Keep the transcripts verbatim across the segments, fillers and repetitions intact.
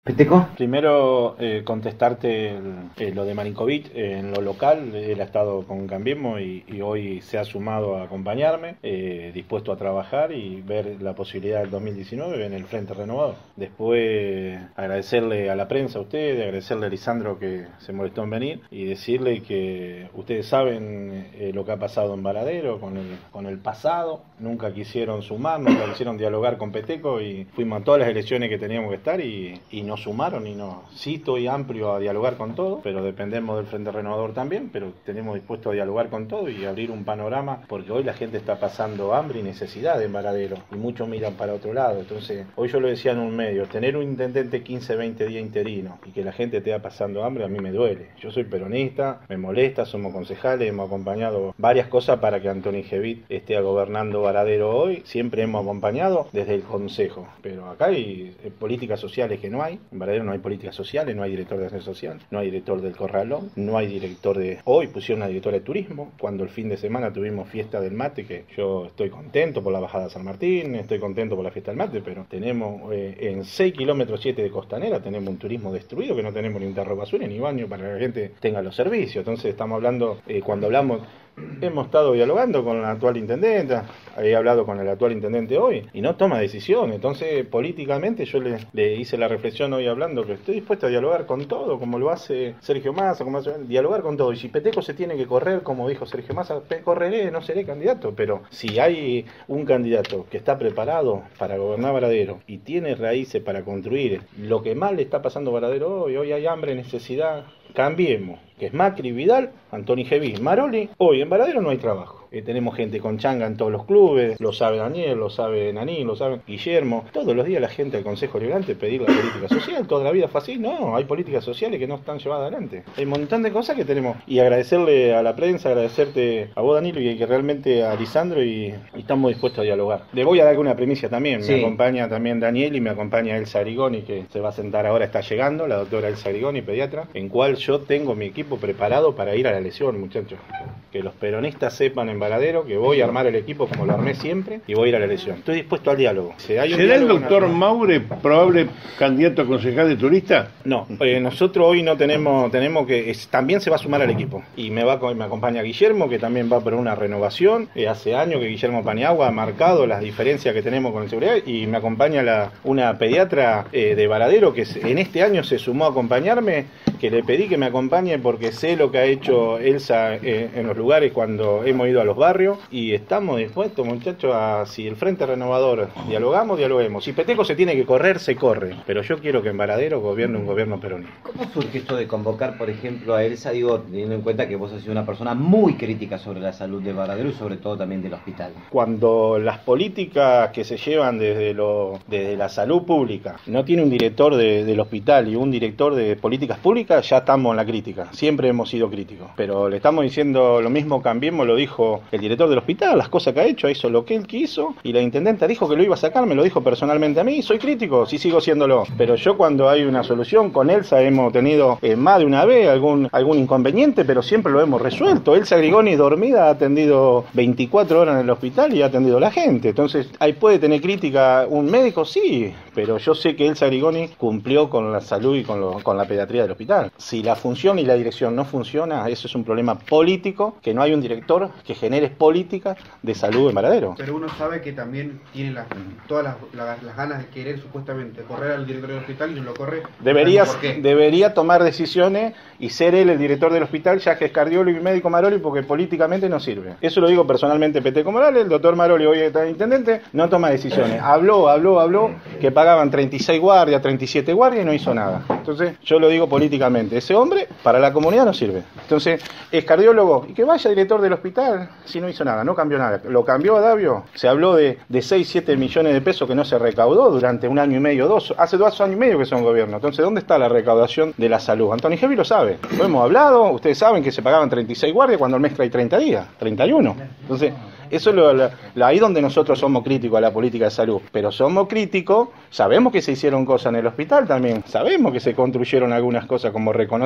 ¿Peteco? Primero, eh, contestarte el- eh, lo de Marinkovic. Eh, en lo local, él ha estado con Cambiemos y, y hoy se ha sumado a acompañarme, eh, dispuesto a trabajar y ver la posibilidad del dos mil diecinueve en el Frente Renovador. Después, agradecerle a la prensa, a ustedes, agradecerle a Lisandro que se molestó en venir y decirle que ustedes saben eh, lo que ha pasado en Varadero con el, con el pasado. Nunca quisieron sumar, nunca quisieron dialogar con Peteco y fuimos a todas las elecciones que teníamos que estar y, y nos sumaron y no. Sí estoy amplio a dialogar con todo, pero dependemos del Frente Renovador también, pero tenemos dispuesto a dialogar con todo y abrir un panorama, porque hoy la gente está pasando hambre y necesidad en Varadero y muchos miran para otro lado. Entonces, hoy yo lo decía en un medio, tener un intendente quince, veinte días interino y que la gente esté pasando hambre a mí me duele. Yo soy peronista, me molesta, somos concejales, hemos acompañado varias cosas para que Antoni Gevit esté gobernando Varadero hoy, siempre hemos acompañado desde el consejo, pero acá hay eh, políticas sociales que no hay. En Varadero no hay políticas sociales, no hay director de acción social, no hay director del Corralón, no hay director de... Hoy pusieron una directora de turismo, cuando el fin de semana tuvimos fiesta del mate, que yo estoy contento por la bajada de San Martín, estoy contento por la fiesta del mate, pero tenemos eh, en seis kilómetros siete de costanera, tenemos un turismo destruido, que no tenemos ni un tarro de basura ni baño para que la gente tenga los servicios. Entonces estamos hablando, eh, cuando hablamos... Hemos estado dialogando con la actual intendenta, he hablado con el actual intendente hoy y no toma decisiones. Entonces, políticamente yo le, le hice la reflexión hoy hablando que estoy dispuesto a dialogar con todo, como lo hace Sergio Massa, como hace, dialogar con todo. Y si Peteco se tiene que correr, como dijo Sergio Massa, correré, no seré candidato. Pero si hay un candidato que está preparado para gobernar Varadero y tiene raíces para construir lo que más le está pasando a Varadero hoy, hoy hay hambre, necesidad, cambiemos, que es Macri, Vidal, Antoni Gevit, Maroli. Hoy en Varadero no hay trabajo. Eh, tenemos gente con changa en todos los clubes, lo sabe Daniel, lo sabe Naní, lo sabe Guillermo. Todos los días la gente del Consejo Liberante pedir la política social, toda la vida fue así. No, hay políticas sociales que no están llevadas adelante. Hay un montón de cosas que tenemos. Y agradecerle a la prensa, agradecerte a vos, Danilo, y que realmente a Lisandro, y, y estamos dispuestos a dialogar. Le voy a dar una primicia también. Sí. Me acompaña también Daniel y me acompaña Elsa Arigoni, que se va a sentar ahora, está llegando, la doctora Elsa Arigoni, pediatra, en cual yo tengo mi equipo preparado para ir a la elección, muchachos. Que los peronistas sepan en Varadero que voy a armar el equipo como lo armé siempre y voy a ir a la elección. Estoy dispuesto al diálogo. Si hay un ¿Será el diálogo doctor nacional... Maure probable candidato a concejal de turista? No, eh, nosotros hoy no tenemos, tenemos que, es, también se va a sumar al equipo. Y me va me acompaña Guillermo, que también va por una renovación. Eh, hace años que Guillermo Paniagua ha marcado las diferencias que tenemos con el seguridad, y me acompaña la, una pediatra eh, de Varadero que en este año se sumó a acompañarme, que le pedí que me acompañe porque sé lo que ha hecho Elsa eh, en los lugares cuando hemos ido a los barrios, y estamos dispuestos, muchachos, a si el Frente Renovador dialogamos, dialoguemos. Si Peteco se tiene que correr, se corre, pero yo quiero que en Varadero gobierne un gobierno peronista. ¿Cómo surge esto de convocar, por ejemplo, a Elsa? Digo, teniendo en cuenta que vos has sido una persona muy crítica sobre la salud de Varadero y sobre todo también del hospital. Cuando las políticas que se llevan desde, lo, desde la salud pública no tiene un director de, del hospital y un director de políticas públicas, ya estamos en la crítica. Siempre hemos sido críticos. Pero le estamos diciendo lo mismo, Cambiemos, lo dijo el director del hospital, las cosas que ha hecho, hizo lo que él quiso, y la intendenta dijo que lo iba a sacar, me lo dijo personalmente a mí, soy crítico, sí sigo siéndolo. Pero yo, cuando hay una solución, con Elsa hemos tenido eh, más de una vez algún, algún inconveniente, pero siempre lo hemos resuelto. Elsa Grigoni dormida ha atendido veinticuatro horas en el hospital y ha atendido a la gente. Entonces, ahí puede tener crítica un médico, sí, pero yo sé que Elsa Grigoni cumplió con la salud y con, lo, con la pediatría del hospital. Si la función y la dirección no funciona, eso es un problema político, que no hay un director que genere políticas de salud en Varadero. Pero uno sabe que también tiene las, todas las, las, las ganas de querer supuestamente correr al director del hospital y no lo corre. Debería, ¿Por qué? debería tomar decisiones y ser él el director del hospital, ya que es cardiólogo y médico Maroli, porque políticamente no sirve. Eso lo digo personalmente Peteco Morales, el doctor Maroli, hoy está intendente, no toma decisiones. Habló, habló, habló, que pagaban treinta y seis guardias, treinta y siete guardias y no hizo nada. Entonces, yo lo digo políticamente, ese hombre para la comunidad no sirve. Entonces, es cardiólogo y que vaya director del hospital si no hizo nada, no cambió nada. Lo cambió a Davio, se habló de, de seis, siete millones de pesos que no se recaudó durante un año y medio, dos, hace dos años y medio que son gobierno. Entonces, ¿dónde está la recaudación de la salud? Antoni Gevit lo sabe, lo hemos hablado, ustedes saben que se pagaban treinta y seis guardias cuando el mes trae treinta días, treinta y uno. Entonces, eso es lo, lo, lo, ahí donde nosotros somos críticos a la política de salud. Pero somos críticos, sabemos que se hicieron cosas en el hospital también, sabemos que se construyeron algunas cosas como reconocemos.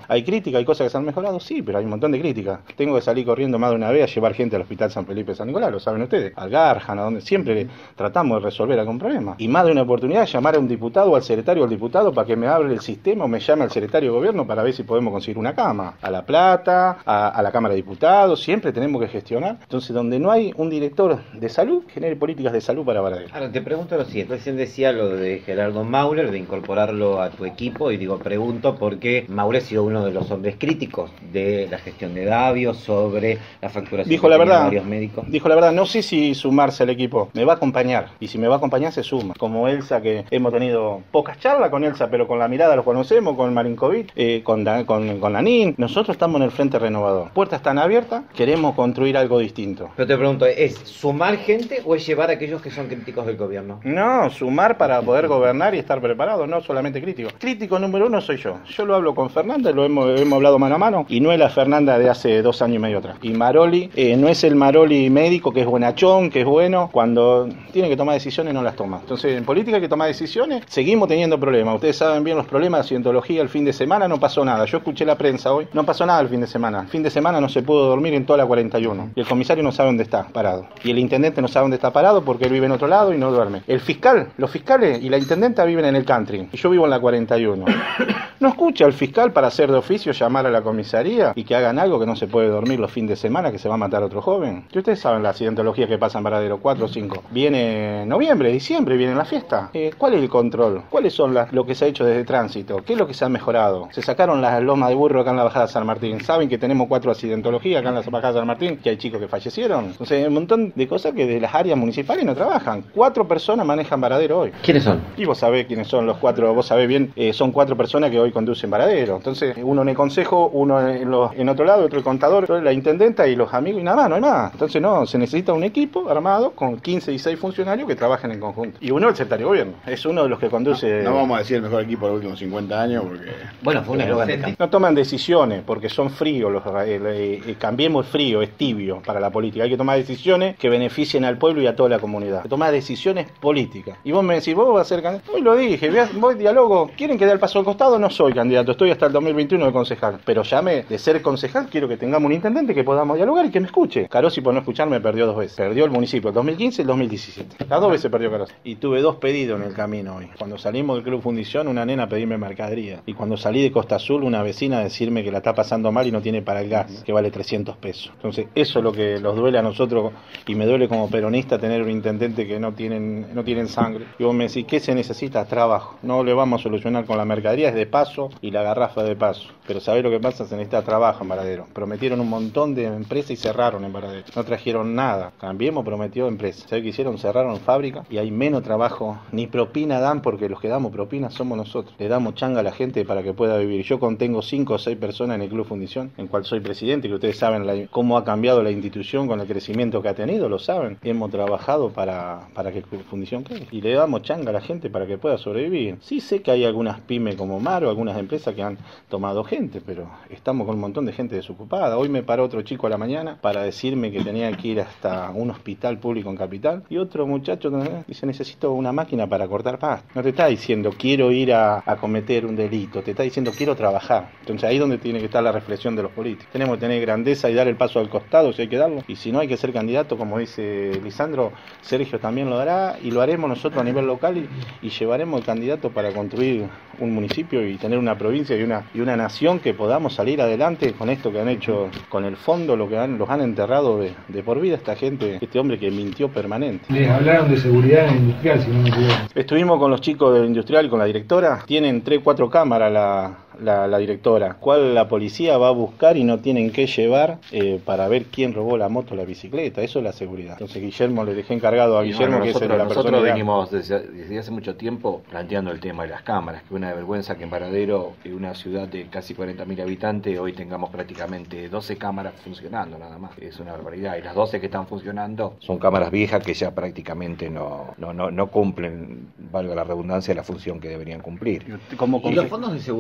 ¿Hay crítica? ¿Hay cosas que se han mejorado? Sí, pero hay un montón de críticas. Tengo que salir corriendo más de una vez a llevar gente al Hospital San Felipe de San Nicolás, lo saben ustedes, al Garjan, a donde siempre tratamos de resolver algún problema. Y más de una oportunidad llamar a un diputado o al secretario del diputado para que me abra el sistema o me llame al secretario de gobierno para ver si podemos conseguir una cama. A La Plata, a, a la Cámara de Diputados, siempre tenemos que gestionar. Entonces, donde no hay un director de salud, genere políticas de salud para Varadero. Ahora, te pregunto lo siguiente, recién decía lo de Gerardo Maurer, de incorporarlo a tu equipo, y digo, pregunto porque Maurer ha sido uno de los hombres críticos de la gestión de Davio sobre la facturación dijo la de verdad, varios médicos. Dijo la verdad, no sé si sumarse al equipo, me va a acompañar, y si me va a acompañar se suma. Como Elsa, que hemos tenido pocas charlas con Elsa, pero con la mirada los conocemos, con Marinkovic, eh, con, con, con Lanín, nosotros estamos en el Frente Renovador. Puertas están abiertas, queremos construir algo distinto. Pero te pregunto, ¿es sumar gente o es llevar a aquellos que son críticos del gobierno? No, sumar para poder gobernar y estar preparado, no solamente crítico. Crítico número uno soy yo. Yo lo hablo con Fernanda, lo hemos, hemos hablado mano a mano, y no es la Fernanda de hace dos años y medio atrás. Y Maroli eh, no es el Maroli médico que es buenachón, que es bueno, cuando tiene que tomar decisiones no las toma. Entonces, en política hay que tomar decisiones, seguimos teniendo problemas. Ustedes saben bien los problemas de cientología el fin de semana, no pasó nada. Yo escuché la prensa hoy, no pasó nada el fin de semana. El fin de semana no se pudo dormir en toda la cuarenta y uno. Y el comisario no sabe dónde está parado. Y el intendente no sabe dónde está parado porque él vive en otro lado y no duerme. El fiscal, los fiscales y la intendenta viven en el country. Y yo vivo en la cuarenta y uno. No escucha al fiscal para hacer de oficio, llamar a la comisaría y que hagan algo, que no se puede dormir los fines de semana, que se va a matar otro joven. Y ustedes saben la accidentología que pasa en Varadero, cuatro o cinco. Viene noviembre, diciembre, viene la fiesta. Eh, ¿Cuál es el control? ¿Cuáles son las, lo que se ha hecho desde tránsito? ¿Qué es lo que se ha mejorado? Se sacaron las lomas de burro acá en la bajada de San Martín. ¿Saben que tenemos cuatro accidentologías acá en la bajada de San Martín? Que hay chicos que fallecieron. Entonces hay un montón de cosas que de las áreas municipales no trabajan. Cuatro personas manejan Varadero hoy. ¿Quiénes son? Y vos sabés quiénes son los cuatro, vos sabés bien, eh, son cuatro personas que hoy conducen Varadero. Entonces, uno en el consejo, uno en, los, en otro lado, otro el contador, otro la intendenta y los amigos y nada más, no hay más. Entonces, no, se necesita un equipo armado con quince y seis funcionarios que trabajen en conjunto. Y uno el secretario de gobierno, es uno de los que conduce... No, no vamos a decir el mejor equipo de los últimos cincuenta años porque... Bueno, fue un eslogan de campaña. No toman decisiones porque son fríos, los, eh, eh, cambiemos frío, es tibio para la política. Hay que tomar decisiones que beneficien al pueblo y a toda la comunidad. Hay que tomar decisiones políticas. Y vos me decís, vos vas a ser candidato. Hoy lo dije, voy diálogo. ¿Quieren que dé el paso al costado? No soy candidato, estoy hasta el dos mil veintiuno de concejal. Pero llame de ser concejal, quiero que tengamos un intendente que podamos dialogar y que me escuche. Carosi, por no escucharme, perdió dos veces. Perdió el municipio, el dos mil quince y el dos mil diecisiete. Las dos veces perdió Carosi. Y tuve dos pedidos en el camino hoy. Cuando salimos del Club Fundición, una nena a pedirme mercadería. Y cuando salí de Costa Azul, una vecina a decirme que la está pasando mal y no tiene para el gas, que vale trescientos pesos. Entonces, eso es lo que nos duele a nosotros y me duele como peronista tener un intendente que no tienen, no tienen sangre. Y vos me decís, ¿qué se necesita? Trabajo. No le vamos a solucionar con la mercadería, es de paso y la garrafa de paso. Pero ¿sabés lo que pasa? Se necesita trabajo en Varadero. Prometieron un montón de empresas y cerraron en Varadero. No trajeron nada. Cambiemos prometió empresas. ¿Sabés qué hicieron? Cerraron fábrica y hay menos trabajo. Ni propina dan porque los que damos propina somos nosotros. Le damos changa a la gente para que pueda vivir. Yo contengo cinco o seis personas en el Club Fundición, en cual soy presidente, que ustedes saben la, cómo ha cambiado la institución con el crecimiento que ha tenido, lo saben. Hemos trabajado para, para que el Club Fundición crezca. Y le damos changa a la gente para que pueda sobrevivir. Sí sé que hay algunas pymes como Maro, algunas empresas que han tomado gente, pero estamos con un montón de gente desocupada. Hoy me paró otro chico a la mañana para decirme que tenía que ir hasta un hospital público en Capital, y otro muchacho dice, necesito una máquina para cortar pasto. No te está diciendo quiero ir a, a cometer un delito, te está diciendo quiero trabajar. Entonces ahí es donde tiene que estar la reflexión de los políticos. Tenemos que tener grandeza y dar el paso al costado si hay que darlo, y si no hay que ser candidato, como dice Lisandro, Sergio también lo dará, y lo haremos nosotros a nivel local, y, y llevaremos el candidato para construir un municipio y tener una provincia y una, y una nación que podamos salir adelante con esto que han hecho con el fondo, lo que han, los han enterrado de, de por vida esta gente, este hombre que mintió permanente. Les hablaron de seguridad en industrial, si no me equivoco. Estuvimos con los chicos del industrial y con la directora. Tienen tres, cuatro cámaras la, la, la directora, cual la policía va a buscar y no tienen que llevar eh, para ver quién robó la moto o la bicicleta. Eso es la seguridad. Entonces Guillermo, le dejé encargado a Guillermo, bueno, nosotros, que es la persona. Nosotros venimos desde, desde hace mucho tiempo planteando el tema de las cámaras, que una vergüenza que en Varadero, en una ciudad de casi cuarenta mil habitantes, hoy tengamos prácticamente doce cámaras funcionando nada más. Es una barbaridad. Y las doce que están funcionando son cámaras viejas que ya prácticamente no, no, no, no cumplen, valga la redundancia, la función que deberían cumplir. ¿Y los fondos de seguridad de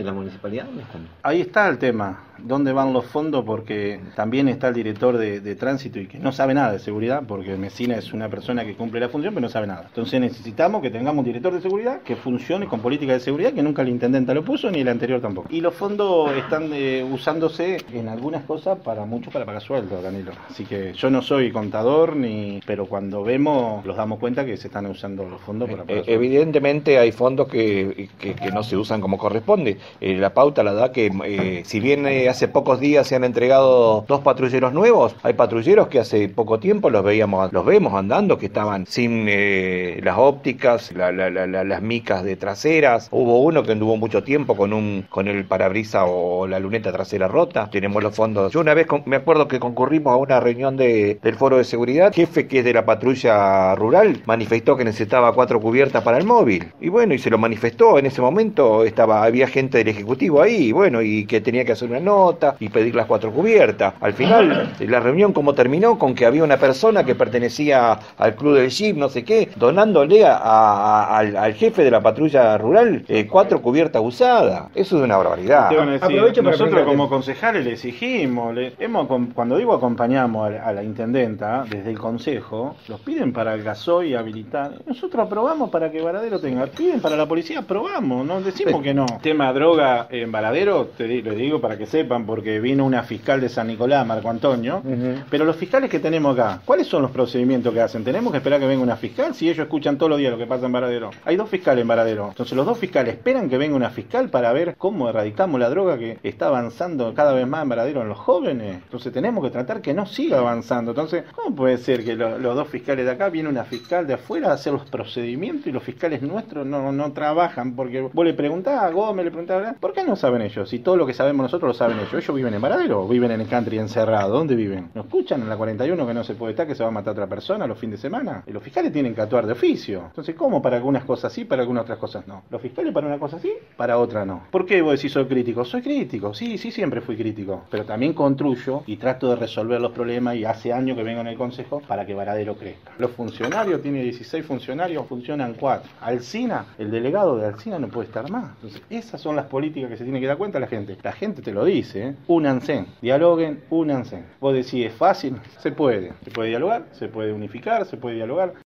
la municipalidad? ¿Dónde están? Ahí está el tema, ¿dónde van los fondos? Porque también está el director de, de tránsito y que no sabe nada de seguridad, porque Messina es una persona que cumple la función pero no sabe nada. Entonces necesitamos que tengamos un director de seguridad que funcione con política de seguridad, que nunca el intendente lo puso ni el anterior tampoco. Y los fondos están eh, usándose en algunas cosas para mucho para pagar sueldo, Danilo. Así que yo no soy contador, ni pero cuando vemos nos damos cuenta que se están usando los fondos para pagar Eh, sueldo. Evidentemente hay fondos que, que, que no se usan como corresponde. Eh, la pauta la da que eh, si bien eh, hace pocos días se han entregado dos patrulleros nuevos, hay patrulleros que hace poco tiempo los veíamos, los vemos andando, que estaban sin eh, las ópticas, la, la, la, la, las micas de traseras. Hubo uno que anduvo mucho tiempo con un con el parabrisa o la luneta trasera rota. Tenemos los fondos. Yo una vez con, me acuerdo que concurrimos a una reunión de, del foro de seguridad. Jefe, que es de la patrulla rural, manifestó que necesitaba cuatro cubiertas para el móvil. Y bueno, y se lo manifestó. En ese momento estaba había gente del ejecutivo ahí, y bueno, y que tenía que hacer una nota y pedir las cuatro cubiertas. Al final, la reunión como terminó con que había una persona que pertenecía al club del Jeep, no sé qué, donándole a, a, al, al jefe de la patrulla rural eh, cuatro cubiertas usadas. Eso es una barbaridad. Te van a decir, Aprovecho para nosotros preguntarte. como concejales le exigimos, le, hemos, cuando digo acompañamos a, a la intendenta, desde el consejo, los piden para el gasoil habilitar, nosotros aprobamos para que Varadero tenga, piden para la policía, aprobamos, no decimos que no. Tema droga en Varadero, te di- les digo para que sepan, porque vino una fiscal de San Nicolás, Marco Antonio, Uh-huh. pero los fiscales que tenemos acá, ¿cuáles son los procedimientos que hacen? ¿Tenemos que esperar que venga una fiscal? Si ellos escuchan todos los días lo que pasa en Varadero. Hay dos fiscales en Varadero, entonces los dos fiscales esperan que venga una fiscal para ver cómo erradicamos la droga que está avanzando cada vez más en Varadero en los jóvenes. Entonces tenemos que tratar que no siga avanzando. Entonces, ¿cómo puede ser que lo- los dos fiscales de acá, viene una fiscal de afuera a hacer los procedimientos y los fiscales nuestros no, no trabajan? Porque vos le preguntás a Gómez, le preguntás, ¿verdad? ¿Por qué no saben ellos? Si todo lo que sabemos nosotros lo saben ellos. Ellos viven en Varadero o viven en el country encerrado. ¿Dónde viven? ¿No escuchan en la cuarenta y uno que no se puede estar, que se va a matar a otra persona los fines de semana? Y los fiscales tienen que actuar de oficio. Entonces, ¿cómo para algunas cosas sí, para algunas otras cosas no? Los fiscales para una cosa sí, para otra no. ¿Por qué vos decís soy crítico? Soy crítico, sí, sí, siempre fui crítico. Pero también construyo y trato de resolver los problemas, y hace años que vengo en el consejo para que Varadero crezca. Los funcionarios, tiene dieciséis funcionarios, funcionan cuatro. Alsina, el delegado de Alsina no puede estar más. Entonces, esas son las políticas que se tiene que dar cuenta la gente. La gente te lo dice, ¿eh? Únanse, dialoguen, únanse. Vos decís, ¿es fácil? Se puede. Se puede dialogar, se puede unificar, se puede dialogar.